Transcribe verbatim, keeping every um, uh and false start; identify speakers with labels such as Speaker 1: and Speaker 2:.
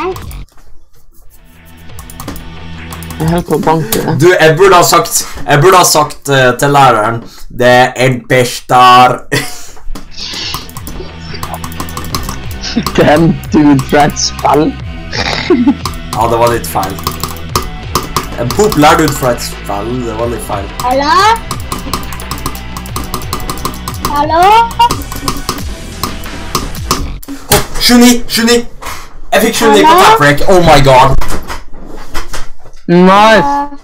Speaker 1: Jeg holdt på å banke det.
Speaker 2: Du, jeg burde ha sagt, jeg burde ha sagt uh, til læreren, det er en bestar.
Speaker 1: Den dude fra et spill.
Speaker 2: Ja, det var litt feil. En populær dude fra et spill, det var litt feil.
Speaker 3: Hallo? Hallo?
Speaker 2: tjueni, tjueni! Jeg fikk tjueni på tap break, oh my god!
Speaker 1: Nice!